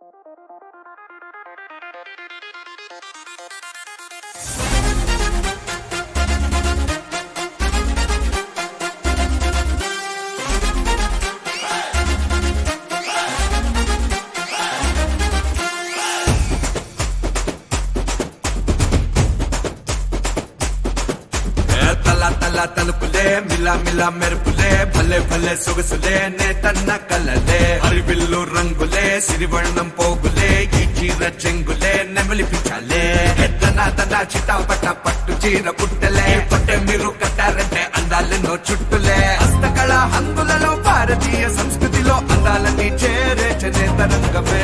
తలుపులే మిలా మిలా మెరుపులే భలే భలే సొగసులే నేతన్న కలలే హరివిల్లు రంగులే సిరివర్ణం పోగులే ఈ చీర చెంగులే నెమలిపించాలే ఎత్తనాదన చిటాపట పట్టు చీర పుట్టలే పట్టే మీరు కట్టారంటే అందాలెన్నో చుట్టులే హస్తకళ హంగులలో భారతీయ సంస్కృతిలో అందాలని చేరే చేనేత రంగమే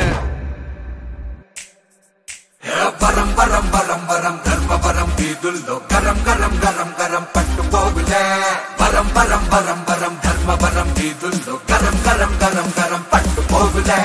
వరం వరం వరం వరం ధర్మవరం వీధుల్లో గరం గరం గరం గరం పట్టుపోగులే వరం వరం వరం వరం ధర్మవరం వీధుల్లో గరం గరం గరం గరం పట్టుపోగులే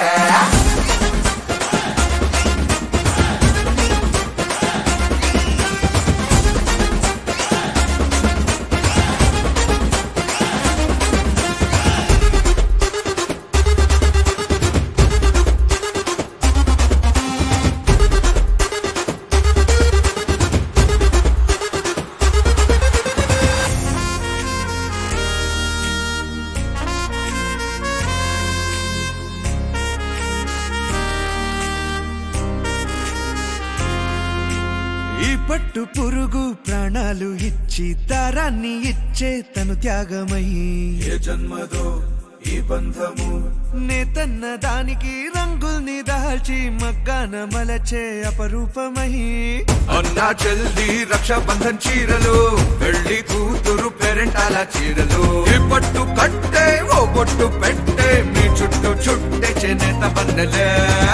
పట్టు పురుగు ప్రాణాలు ఇచ్చి దారాన్ని ఇచ్చే తను త్యాగమై ఏ జన్మదో ఈ బంధము నేతన్న దానికి రంగుల్ని దాల్చి మగ్గాన మలచే అపరూపమై అన్నా చెల్లి రక్షాబంధన్ చీరలు పెళ్లి కూతురు పేరెంటాల చీరలు ఈ పట్టు కట్టే ఓ బొట్టు పెట్టే మీ చుట్టూ చుట్టే చేనేత బందలే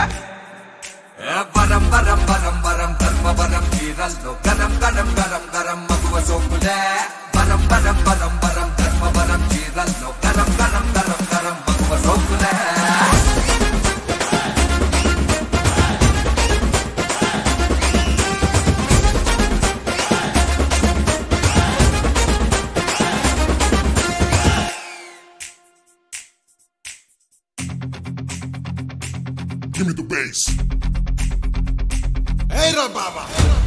వరం వరం వరం వరం ధర్మవరం చీరల్లో గరం గరం గరం గరం మగువ సోకులే వరం వరం వరం వరం ధర్మవరం చీరల్లో గరం గరం గరం గరం మగువ సోకులే Give me the bass. Hey, Baba.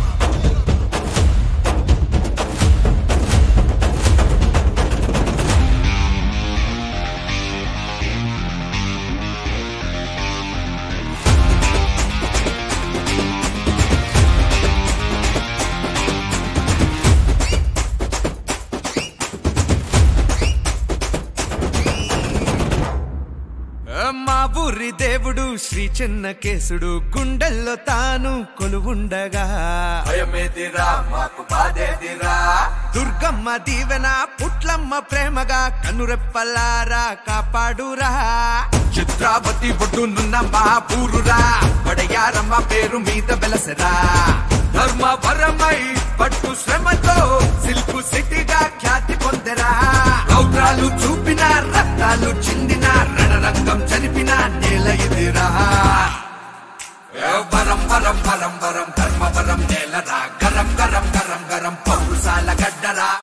మా ఊరి దేవుడు శ్రీ చెన్నకేశుడు గుండెల్లో తాను కొలువుండగా భయమేదిరా మాకు బాధేదిరా దుర్గమ్మ దీవెన పుట్లమ్మ ప్రేమగా కనురెప్పలారా కాపాడురా చిత్రావతి ఒడ్డునున్న మా ఊరురా వడయారమ్మ పేరు మీద వెలసరా ధర్మవరమై పట్టు శ్రమతో సిల్కు సిటీగా ఖ్యాతి పొందరా రౌద్రాలు చూపిన రక్తాలు చిందిన రణరంగం చనిపిన నేల ఇదిరా వరం వరం